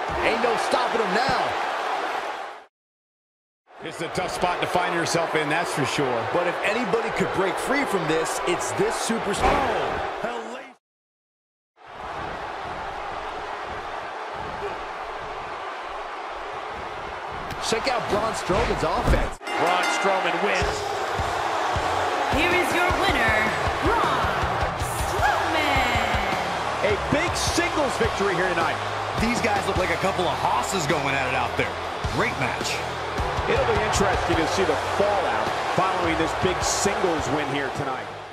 Ain't no stopping him now. It's a tough spot to find yourself in, that's for sure. But if anybody could break free from this, it's this superstar. Oh, check out Braun Strowman's offense. Braun Strowman wins. Here is your winner, Braun Strowman. A big singles victory here tonight. these guys look like a couple of hosses going at it out there. Great match. It'll be interesting to see the fallout following this big singles win here tonight.